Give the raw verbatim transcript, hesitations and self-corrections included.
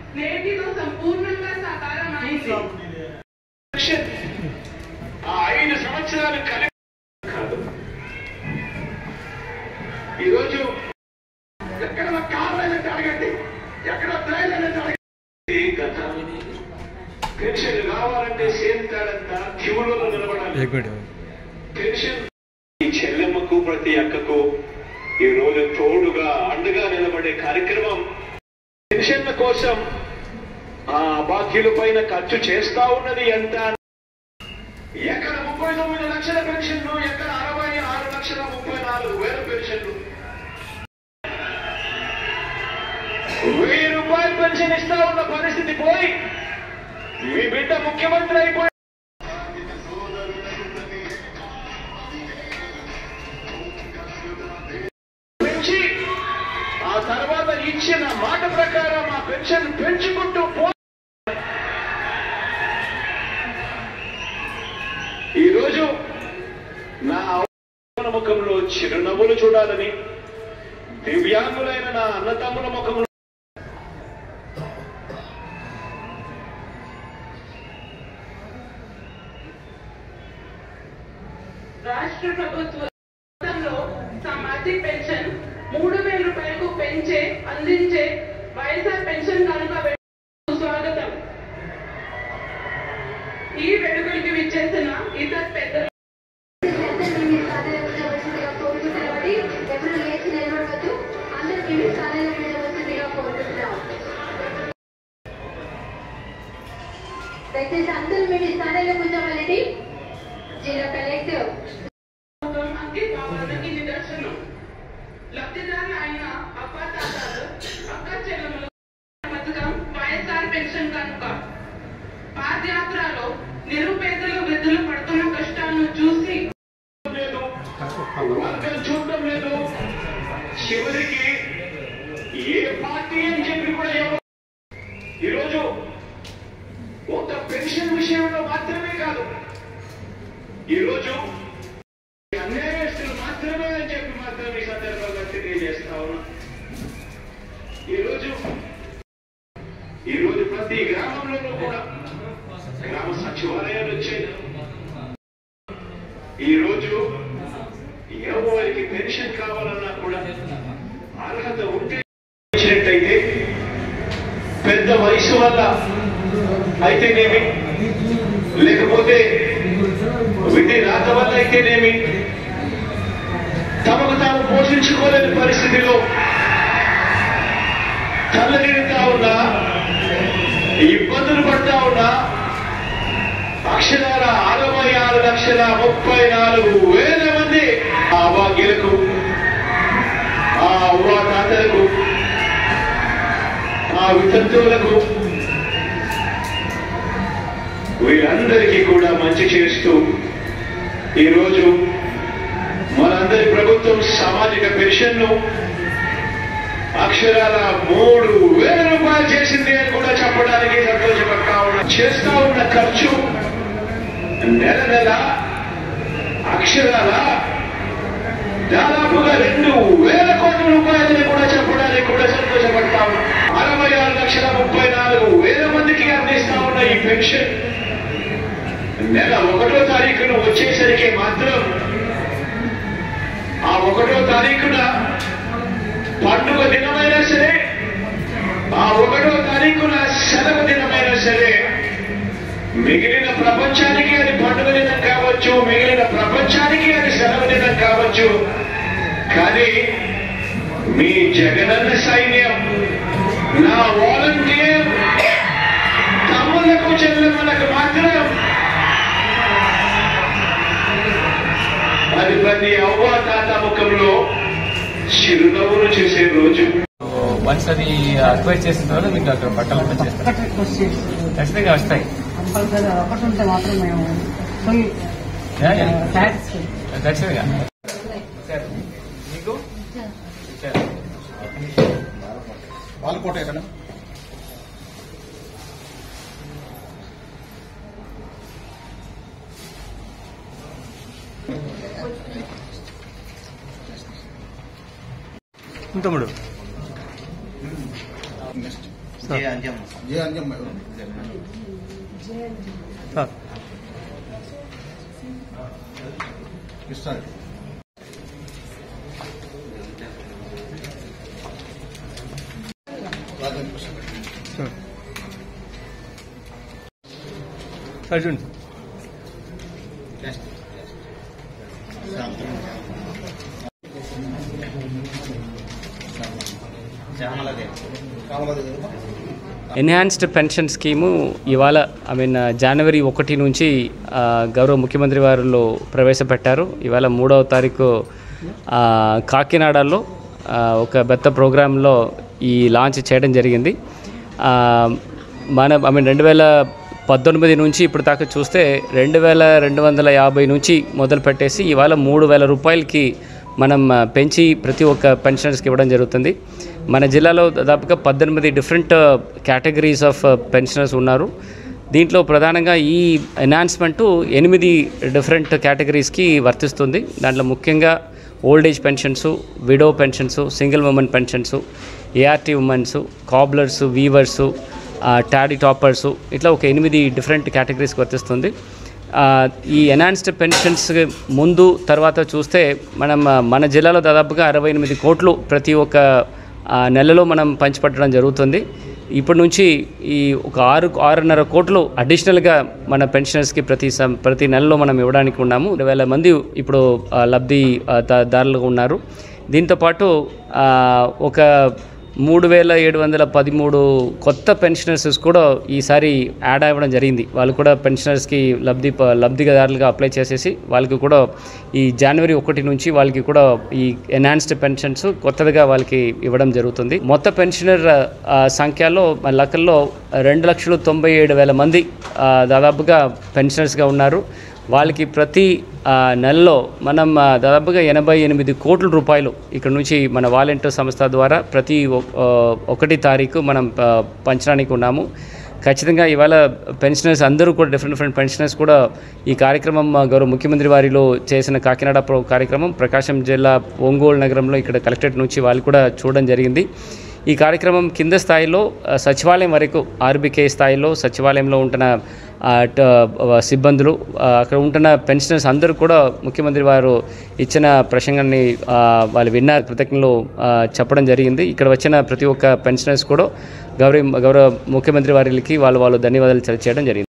నేటితో సంపూర్ణంగా సాకారమైంది. ఆ ఐదు సంవత్సరాలు కలిపి కాదు. ఈరోజు ఎక్కడ కావాలంటే అడగండి, ఎక్కడ ప్రయాణాలంటే అడగండి. గత పెన్షన్ కావాలంటే సేంతాడంతా క్యూలో నిలబడాలి. పెన్షన్ చెల్లెమ్మకు ప్రతి అక్కకు ఈ రోజు తోడుగా అండగా నిలబడే కార్యక్రమం. పెన్షన్ల కోసం ఆ బాధ్యుల పైన ఖర్చు చేస్తా ఉన్నది ఎంత? ఎక్కడ ముప్పై తొమ్మిది లక్షల పెన్షన్లు, ఎక్కడ అరవై ఆరు లక్షల ముప్పై నాలుగు వేల పెన్షన్లు. వెయ్యి రూపాయలు పెన్షన్ ఇస్తా ఉన్న పరిస్థితి పోయి మీ బిడ్డ ముఖ్యమంత్రి అయిపోయి పెంచి ఆ తర్వాత ఇచ్చిన మాట ప్రకారం ఆ పెన్షన్ పెంచుకుంటూ పో. ఈరోజు నా ముఖంలో చిరునవ్వులు చూడాలని, దివ్యాంగులైన నా అన్నతమ్ముల ముఖంలో రాష్ట్ర ప్రభుత్వంలో సామాజిక పెన్షన్ మూడు వేల రూపాయలకు పెంచే అందించే వైఎస్ఆర్ పెన్షన్ కనుక స్వాగతం. ఈ వేడుకలకు విచ్చేసిన ఇతర పెద్దలు దయచేసి అందరూ మీరు స్థానాల్లో కూర్చోవాలండి. జిల్లా కలెక్టర్ భావానికి నిదర్శనం. లబ్ధిదారులు అయిన అప్ప తాతాలు, అక్క చెల్లెములు పథకం వైఎస్ఆర్ పెన్షన్ కనుక పాదయాత్రలో నిరుపేదలు వృద్ధులు పడుతున్న కష్టాలను చూసి చూడటం లేదు. చివరికి ఏ పార్టీ అని చెప్పి కూడా ఎవరు ఈరోజు ఒక పెన్షన్ విషయంలో మాత్రమే కాదు, ఈరోజు అన్యాయస్తులు మాత్రమే అని చెప్పి మాత్రం ఈ సందర్భంగా తెలియజేస్తా ఉన్నా. ఈరోజు ఈరోజు ప్రతి గ్రామంలోనూ కూడా గ్రామ సచివాలయాలు వచ్చాయి. ఈరోజు ఎవరికి పెన్షన్ కావాలన్నా కూడా అర్హత ఉంటే ఇచ్చినట్టయితే పెద్ద వయసు వల్ల అయితేనేమి, లేకపోతే విధి రాత వల్ల అయితేనేమి, తమకు తాము పోషించుకోలేని పరిస్థితిలో తల్లడిల్లుతా ఉన్నా, ఇబ్బందులు పడతా ఉన్నా అక్షరాల అరవై ఆరు లక్షల ముప్పై నాలుగు వేల మంది ఆ భాగ్యులకు, ఆ ఉవ్వా తాతలకు, ఆ వితంతువులకు, వీరందరికీ కూడా మంచి చేస్తూ ఈరోజు మనందరి ప్రభుత్వం సామాజిక పెన్షన్ను అక్షరాల మూడు వేల రూపాయలు చేసింది అని కూడా చెప్పడానికి సంతోషపడతా ఉన్నా. చేస్తా ఉన్న ఖర్చు నెల నెల అక్షరాల దాదాపుగా రెండు వేల కోట్ల రూపాయలని కూడా చెప్పడానికి కూడా సంతోషపడతా ఉన్నా. అరవై ఆరు లక్షల ముప్పై నాలుగు వేల మందికి అందిస్తా ఉన్న ఈ పెన్షన్ నెల ఒకటో తారీఖున వచ్చేసరికి మాత్రం ఆ ఒకటో తారీఖున పండుగ దినమైనా సరే, ఆ ఒకటో తారీఖున సెలవు దినమైనా సరే, మిగిలిన ప్రపంచానికి అది పండుగ దినం కావచ్చు, మిగిలిన ప్రపంచానికి అది సెలవు దినం కావచ్చు. కానీ మీ జగనన్న సైన్యం, నా వాలంటీర్ తమ్ములకు చెల్లెమ్మలకు మాత్రం అది ప్రతి అవ్వ తాత ముఖంలో చిరునవ్వులు చేసే రోజు. వన్స్ అది అక్వైర్ చేసిన తర్వాత మీకు అక్కడ పట్టాలు ఖచ్చితంగా వస్తాయి. ఒకటి మాత్రం మేము ఖచ్చితంగా మీకు వాళ్ళకోట ఎక్కడ తమ్ముడు జే అంజమ్మ ఎవరు? Krishna Reddy. Rajendra Prasad. Arjun Ramaladevi. Enhanced pension scheme ఇవాళ ఐ మీన్ జనవరి ఒకటి నుంచి ఆ, గౌరవ ముఖ్యమంత్రి వారిలో ప్రవేశపెట్టారు. ఇవాళ మూడవ తారీఖు ఆ, కాకినాడలో ఆ, ఒక పెద్ద ప్రోగ్రాంలో ఈ లాంచ్ చేయడం జరిగింది. ఆ, మన ఐ మీన్ రెండు వేల పద్దెనిమిది నుంచి ఇప్పుడు దాకా చూస్తే రెండు వేల రెండు వందల యాభై నుంచి మొదలు పెట్టేసి ఇవాళ మూడు వేల రూపాయలకి మనం ఆ, పెంచి ప్రతి ఒక్క పెన్షనర్స్కి ఇవ్వడం జరుగుతుంది. మన జిల్లాలో దాదాపుగా పద్దెనిమిది డిఫరెంట్ కేటగిరీస్ ఆఫ్ పెన్షనర్స్ ఉన్నారు. దీంట్లో ప్రధానంగా ఈ ఎన్హాన్స్మెంటు ఎనిమిది డిఫరెంట్ కేటగిరీస్కి వర్తిస్తుంది. దాంట్లో ముఖ్యంగా old age pensions, widow pensions, single women pensions, ART womens, cobblers, weavers, toddy tappers, ఇట్లా ఒక ఎనిమిది డిఫరెంట్ కేటగిరీస్కి వర్తిస్తుంది. ఈ ఎన్హాన్స్డ్ పెన్షన్స్ ముందు తర్వాత చూస్తే మనం మన జిల్లాలో దాదాపుగా అరవై ఎనిమిది కోట్లు ప్రతి ఒక్క నెలలో మనం పంచిపెట్టడం జరుగుతుంది. ఇప్పటి నుంచి ఈ ఒక ఆరు ఆరున్నర కోట్లు అడిషనల్గా మన పెన్షనర్స్కి ప్రతి సం ప్రతి నెలలో మనం ఇవ్వడానికి ఉన్నాము. రెండు వేల మంది ఇప్పుడు లబ్ధి దారులుగా ఉన్నారు. దీంతోపాటు ఒక మూడు వేల ఏడు వందల పదమూడు కొత్త పెన్షనర్స్ కూడా ఈసారి యాడ్ అవ్వడం జరిగింది. వాళ్ళు కూడా పెన్షనర్స్కి లబ్ధి లబ్ధిదారులుగా అప్లై చేసేసి వాళ్ళకి కూడా ఈ జనవరి ఒకటి నుంచి వాళ్ళకి కూడా ఈ ఎన్హాన్స్డ్ పెన్షన్స్ కొత్తగా వాళ్ళకి ఇవ్వడం జరుగుతుంది. మొత్తం పెన్షనర్ సంఖ్యలో లెక్కల్లో రెండు లక్షలు తొంభై ఏడు వేల మంది దాదాపుగా పెన్షనర్స్గా ఉన్నారు. వాళ్ళకి ప్రతి నెలలో మనం దాదాపుగా ఎనభై ఎనిమిది కోట్ల రూపాయలు ఇక్కడ నుంచి మన వాలంటీర్ సంస్థ ద్వారా ప్రతి ఒకటి తారీఖు మనం పంచడానికి ఉన్నాము. ఖచ్చితంగా ఇవాళ పెన్షనర్స్ అందరూ కూడా డిఫరెంట్ డిఫరెంట్ పెన్షనర్స్ కూడా ఈ కార్యక్రమం గౌరవ ముఖ్యమంత్రి వారిలో చేసిన కాకినాడ ప్రో కార్యక్రమం ప్రకాశం జిల్లా ఒంగోలు నగరంలో ఇక్కడ కలెక్టరేట్ నుంచి వాళ్ళు కూడా చూడడం జరిగింది. ఈ కార్యక్రమం కింద స్థాయిలో సచివాలయం వరకు ఆర్బీకే స్థాయిలో సచివాలయంలో ఉంటున్న సిబ్బందులు అక్కడ ఉంటున్న పెన్షనర్స్ అందరూ కూడా ముఖ్యమంత్రి వారు ఇచ్చిన ప్రసంగాన్ని వాళ్ళు విన్నారు, కృతజ్ఞతలు చెప్పడం జరిగింది. ఇక్కడ వచ్చిన ప్రతి ఒక్క పెన్షనర్స్ కూడా గౌరవ గౌరవ ముఖ్యమంత్రి వారికి వాళ్ళు వాళ్ళు ధన్యవాదాలు తెలియజేయడం జరిగింది.